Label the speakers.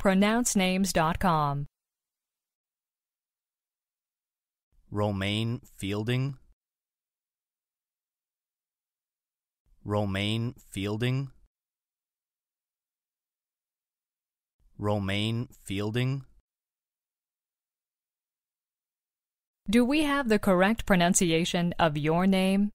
Speaker 1: pronouncenames.com.
Speaker 2: Romaine Fielding. Romaine Fielding. Romaine Fielding.
Speaker 1: Do we have the correct pronunciation of your name?